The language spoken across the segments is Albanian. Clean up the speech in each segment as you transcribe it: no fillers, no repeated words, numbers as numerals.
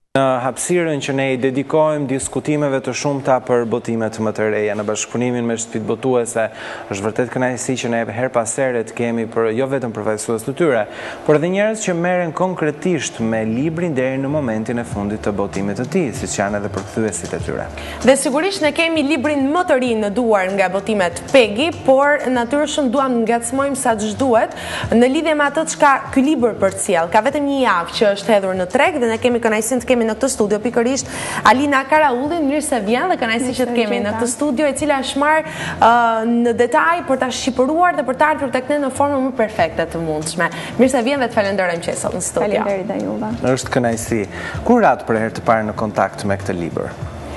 Në hapësirën që ne I dedikojmë diskutimeve të shumta për botimet më të reja në bashkëpunimin me shtëpitë botuese, është vërtet kënaqësi që ne her pas here të kemi për jo vetëm përfaqësues të tyre, por edhe njerëz që merren konkretisht me librin deri në momentin e fundit të botimit të tij, siç janë edhe përkthyesit e tyre. Dhe sigurisht ne kemi librin më të ri në duar nga botimet Pegi, por natyrisht duam të ngacmojmë sa ç'duhet në lidhje me atë çka ky libër përcjell. Ka vetëm një javë që është hedhur në treg dhe ne kemi kënaqësinë të kemi në këtë studio pikërisht Alina Karaulli, mirë se vjen dhe kënaqësi që të kemi në këtë studio, e cila është marrë në detaj për ta shqipëruar dhe për të ardhur tek ne në formën më perfekte të mundshme. Mirë se vjen dhe të falenderojmë që je sot në studio. Faleminderit dhe juve. Është kënaqësi. Kur rat për herë të parë në kontakt me këtë libër?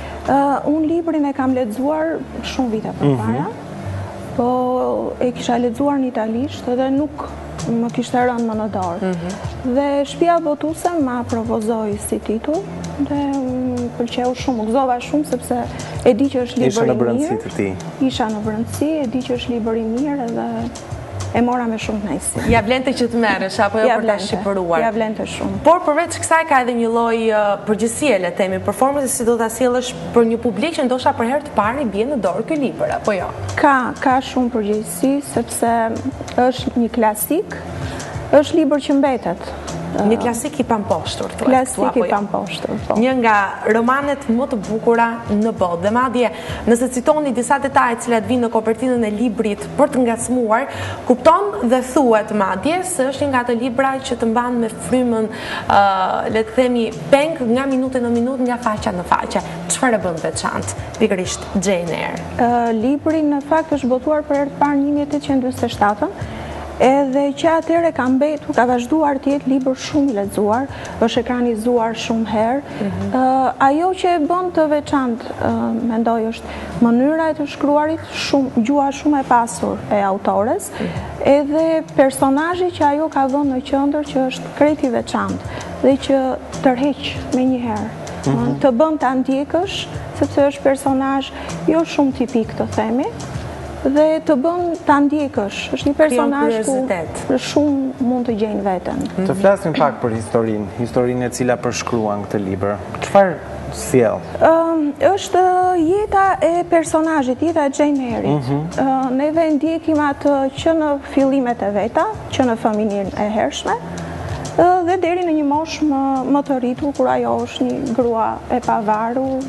Unë librin e kam lexuar shumë vite përpara, po e kisha lexuar në italisht dhe nuk më kishte rënë më në dorë. Dhe shtëpia botuese ma propozoi si titull dhe më pëlqeu shumë, u gëzova shumë sepse e di që është libër I mirë. Isha në brëndësi të ti. Isha në brëndësi, e di që është libër I mirë dhe e mora me shumë kënaqësi. Ja vlente që të merresh apo jo për ta shqipëruar. Ja vlente shumë. Por përveç kësaj ka edhe një lloj përgjegjësie, le të themi, performance si do ta sjellësh për një publik që ndoshta për herë të parë I bie në dorë ky libër, apo jo? Ka shumë përgjegjësi sepse është një klasik, është libër që mbetet. Një klasik I pamposhtur. Klasik I pamposhtur, po. Një nga romanet më të bukura në botë. Dhe madje, nëse citoni disa detaje të cilat vinë në kopertinën e librit për të ngacmuar, kupton dhe thuhet madje se është një nga ato libra që të mban me frymën, le të themi, peng nga minutë në minutë, nga faqja në faqe. Çfarë bën veçantë pikërisht Jane Eyre? Libri në fakt është botuar për herë të parë në 1847. Edhe që atëherë ka mbetur, ka vazhduar të jetë libër shumë I lexuar, është ekranizuar shumë herë. Ajo që e bën të veçantë, mendoj, është mënyra e të shkruarit, gjua shumë e pasur e autores, edhe personazhi që ajo ka dhënë në qendër që është krejt I veçantë dhe që tërheq menjëherë. Të bën ta ndjekësh, sepse është personazh jo shumë tipik, të themi, dhe të bën ta ndjekësh. Është një personazh ku shumë mund të gjejnë veten. Të flasim pak për historinë e cila përshkruan këtë libër. Çfarë sjell? Është jeta e personazhit, jeta e Jane Eyre-it. Neve ndjekim atë që në fillimet e veta, që në familjen e hershme, dhe deri në një moshë më të rritur, kur ajo është një grua e pavarur.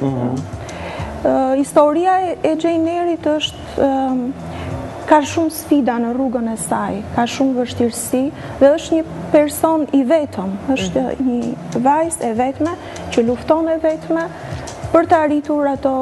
Historia e Jane Eyre-it është ka shumë sfida në rrugën e saj, ka shumë vështirësi dhe është një person I vetëm, është një vajzë e vetme që lufton e vetme për të arritur ato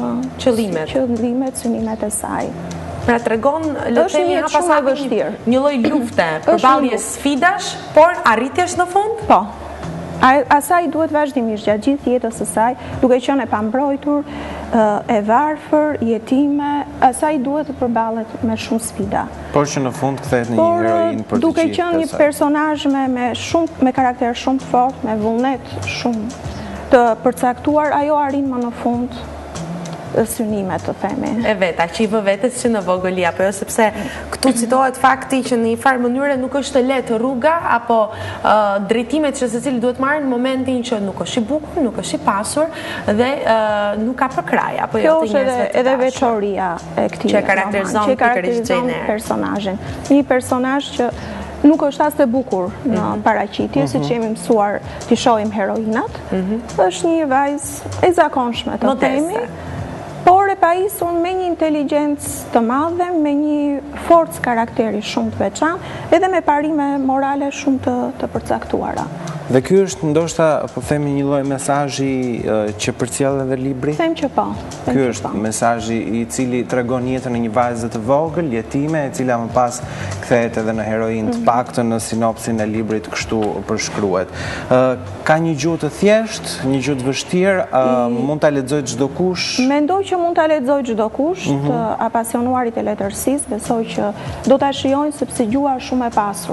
qëllimet, synimet e saj. Pra tregon, le të themi, një lloj lufte, përballje sfidash, por arritjesh në fund? Po. Asaj duhet vazhdimisht gjatë gjithë jetës së saj, duke qenë e pambrojtur, e varfër, jetime, asaj duhet të përballet me shumë sfida. Por që në fund kthehet në një heroinë për të duke qenë një personazh me karakter shumë të fortë, me vullnet shumë të përcaktuar, ajo arrin më në fund synimet, të themi. E veta, që I vë vetes që në vogëli, apo jo, sepse këtu citohet fakti që në një farë mënyre nuk është lehtë rruga, apo drejtimet që secili duhet marrë në momentin që nuk është I bukur, nuk është I pasur, dhe nuk ka për kraj, apo jo të njerëzve të dashur. Kjo është edhe veçoria e këtij që karakterizon personazhin. Një personazh që nuk është as të bukur në paraqitje, siç jemi mësuar të shohim heroinat, është një vajzë e zakonshme, të themi, por e pajisur me një inteligjencë të madhe, me një forcë karakteri shumë të veçantë, edhe me parime morale shumë të përcaktuara. Dhe ky është ndoshta, po themi, një lloj mesazhi që përcjell edhe libri? Them që po. Ky është mesazhi I cili tregon jetën e një vajze të vogël, jetime, e cila më pas kthehet edhe në heroinë, të paktën në sinopsin e librit kështu përshkruhet. Ka një gjuhë të thjeshtë, një gjuhë të vështirë, mund ta lexojë çdo kush? Mendoj që mund ta lexojë çdo kush, të apasionuarit e letërsisë, besoj që do ta shijojnë sepse gjuha është shumë e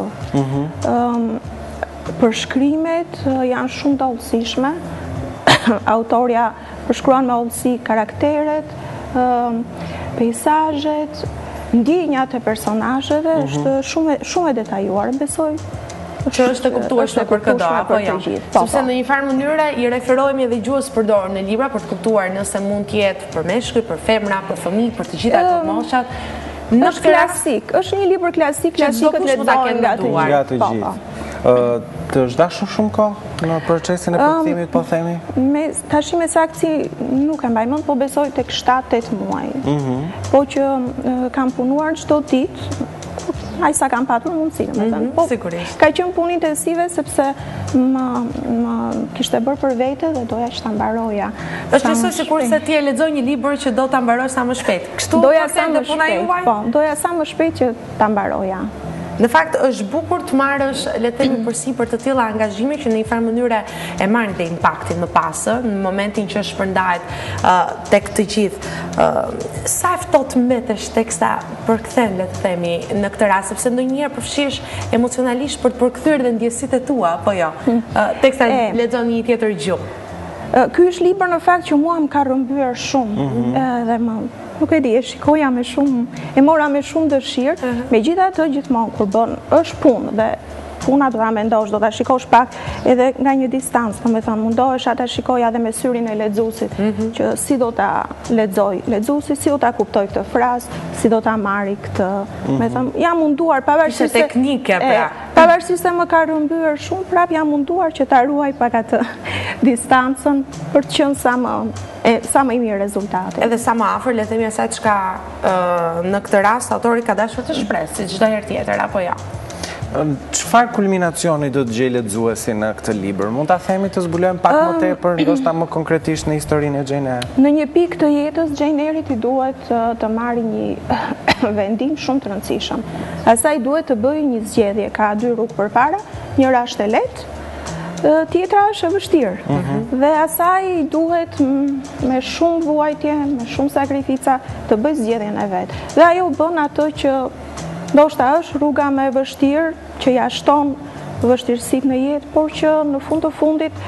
pasur. Përshkrimet janë shumë të hollësishme. Autorja përshkruan me hollësi karakteret, peizazhet, ndjenjat e personazheve, është shumë e detajuar. Besoj Që është të kuptueshme për këdo, apo jo? Sepse në një farë mënyre i referohemi edhe gjuhës përdorur në libra për të kuptuar nëse mund të jetë për meshkuj, për femra, për fëmijë, për të gjitha këto moshat. Është klasik, është një libër klasik, klasikët lexohen nga të gjithë. Të është dashur shumë kohë në procesin e përkthimit, po themi? Tashi me saktësi nuk e mbaj mend, po besoj tek 7-8 muaj. Po që kam punuar çdo ditë, aq sa kam patur mundësinë, më thënë. Po, ka qenë punë intensive sepse më kishte bërë për vete dhe doja që ta mbaroja. Është njësoj sikur se ti e lexoj një libër që do ta mbarosh sa më shpejt. Kështu doja sa më shpejt. Po, doja sa më shpejt që ta mbaroja. Në fakt është bukur të marrësh, le të themi përsipër të tilla angazhime që në një farë mënyre e marrin dhe impaktin më pas, në momentin që shpërndahet tek të gjithë. Sa e ftohtë mbetesh teksa përkthen, le të themi, në këtë rast, sepse ndonjëherë përfshihesh emocionalisht për të përkthyer dhe ndjesitë tua, apo jo? Teksa lexon një tjetër gjuhë. Ky është libër në fakt që mua më ka rrëmbyer shumë, dhe nuk e di, e shikoja me shumë, e mora me shumë dëshirë, megjithatë gjithmonë kur bën është punë dhe puna do ta mendosh, do ta shikosh pak edhe nga një distancë, domethënë mundohesh ta shikoj edhe me syrin e lexuesit, që si do ta lexoj lexuesi, si do ta kuptoj këtë frazë, si do ta marri këtë, domethënë jam munduar pavarësisht se teknike pra. Pavarësisht se më ka rrëmbyer shumë, prap jam munduar që ta ruaj pak atë distancën për të qenë sa më i mirë rezultate. Edhe sa më afër, le të themi asaj çka në këtë rast autori ka dashur të shpresë, si çdo herë tjetër, apo jo? Çfarë kulminacioni do të gjejë lexuesi në këtë libër? Mund ta themi të zbulojmë pak më tepër, ndoshta më konkretisht në historinë e Jane Eyre? Në një pikë të jetës, Jane Eyre i duhet të marrë një vendim shumë të rëndësishëm. Asaj duhet të bëjë një zgjedhje, ka 2 rrugë përpara, njëra është e lehtë, tjetra është e vështirë. Dhe asaj duhet me shumë vuajtje, me shumë sakrifica të bëjë zgjedhjen e vet. Dhe ajo bën atë që ndoshta është rruga më e vështirë, që ja shton vështirësitë në jetë, por që në fund të fundit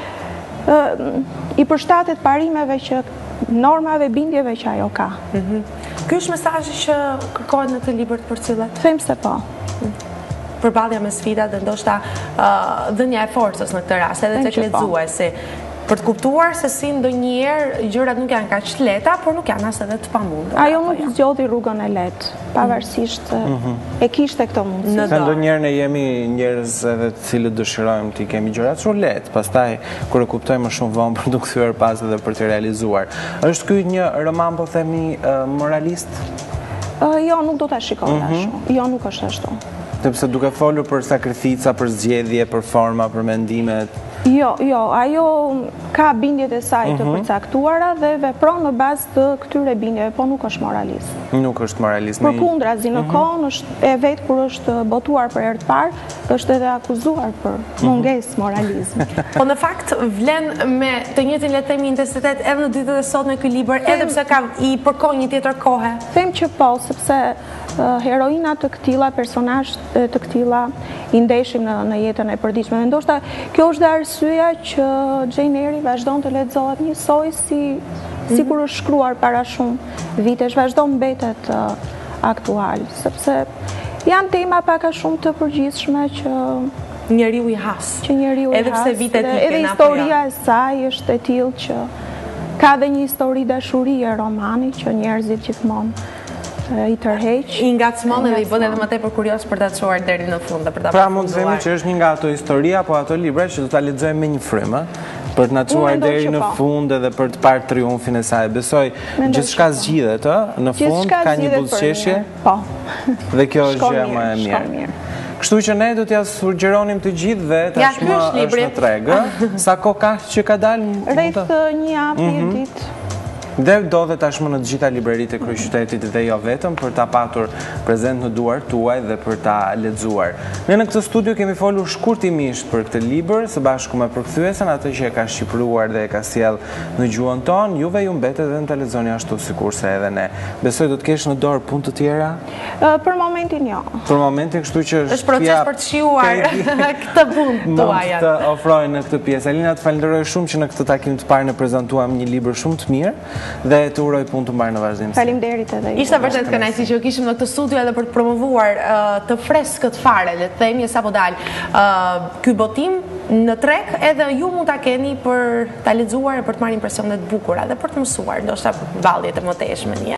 i përshtatet parimeve që normave, bindjeve që ajo ka. Ky është mesazhi që kërkohet në këtë libër të përcjellet? Them se po. Përballja me sfidat dhe ndoshta dhënia e forcës në këtë rast, edhe tek lexuesi. Për të kuptuar se si ndonjëherë gjërat nuk janë kaq të lehta, por nuk janë as edhe të pamundur. Ajo nuk zgjodhi rrugën e lehtë, pavarësisht e kishte këtë mundësi. Se ndonjëherë ne jemi njerëz edhe të cilët dëshirojmë të kemi gjërat shumë lehtë, pastaj kur e kuptojmë më shumë vonë për të kthyer pas edhe për të realizuar. Është ky një roman, po themi, moralist? Jo, nuk do ta shikoj ashtu. Jo, nuk është ashtu. Sepse duke folur për sakrifica, për zgjedhje, për forma, për mendimet. Jo, ajo ka bindjet e saj të përcaktuara dhe vepron në bazë të këtyre bindjeve, po nuk është moralist. Nuk është moralist. Përkundrazi, në kohën e vet kur është botuar për herë të parë, është edhe akuzuar për mungesë moralizmi. Po në fakt vlen me të njëjtin, le të themi, intensitet edhe në ditët e sotme ky libër, edhe pse ka i përkon një tjetër kohë. Them që po, sepse heroina të këtilla, personazh të këtilla i ndeshim në jetën e përditshme. Ndoshta kjo është arsyeja që Jane Eyre vazhdon të lexohet njësoj sikur është shkruar para shumë vitesh, vazhdon mbetet aktual, sepse janë tema pak a shumë të përgjithshme që njeriu i has. Edhe pse vitet ikin, edhe historia e saj është e tillë që ka dhe një histori dashurie romani që njerëzit gjithmonë i tërheq. I ngacmon edhe i bën edhe më tepër kurioz për ta çuar deri në fund dhe për ta pra mund të themi që është një nga ato historia apo ato libra që do ta lexojmë me një frymë, për të na çuar deri në fund edhe për të parë triumfin e saj. Besoj gjithçka zgjidhet, në fund ka një buzëqeshje. Po. Dhe kjo është gjëja më e mirë. Kështu që ne do t'ja sugjeronim të gjithë dhe tashmë është në treg. Sa kohë ka që ka dalë? Rreth një javë, një ditë. Dhe do dhe tashmë në të gjitha libraritë e kryeqytetit dhe jo vetëm për ta patur prezent në duart tuaj dhe për ta lexuar. Ne në këtë studio kemi folur shkurtimisht për këtë libër së bashku me përkthyesen, atë që e ka shqipëruar dhe e ka sjell në gjuhën tonë. Juve ju mbetet edhe në ta lexoni ashtu sikurse edhe ne. Besoj do të kesh në dorë punë të tjera? Për momentin jo. Për momentin, kështu që është proces për të shijuar këtë punë tuaj. Mund të ofroj në këtë pjesë. Alina, të falenderoj shumë që në këtë takim të parë ne prezantuam një libër shumë të mirë. dhe të uroj punë të mbarë në vazhdim. Faleminderit edhe ju. Ishte vërtet kënaqësi që kishim në këtë studio edhe për të promovuar të freskët fare, le të themi, sapo dal ky botim në treg, edhe ju mund ta keni për ta lexuar e për të marrë impresionet bukura dhe për të mësuar, ndoshta valljet e mëtejshme një.